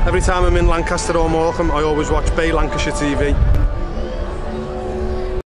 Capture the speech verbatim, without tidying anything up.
Every time I'm in Lancaster or Morecambe, I always watch Bay Lancashire T V.